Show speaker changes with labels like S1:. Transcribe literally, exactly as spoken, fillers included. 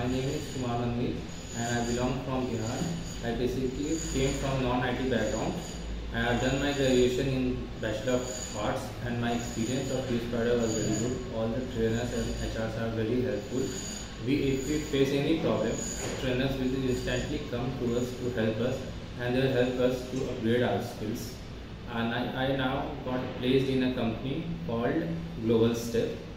S1: my name is Kumar Manmit and I belong from Bihar. I basically came from non-I T background. I have done my graduation in Bachelor of Arts and my experience of Jspiders was very good. All the trainers and H Rs are very helpful. We, if we face any problem, trainers will instantly come to us to help us and they will help us to upgrade our skills. And I, I now got placed in a company called Global Step.